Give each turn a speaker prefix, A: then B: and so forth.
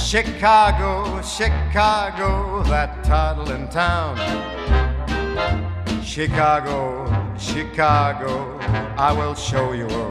A: Chicago, Chicago, that toddling town. Chicago, Chicago, I will show you around.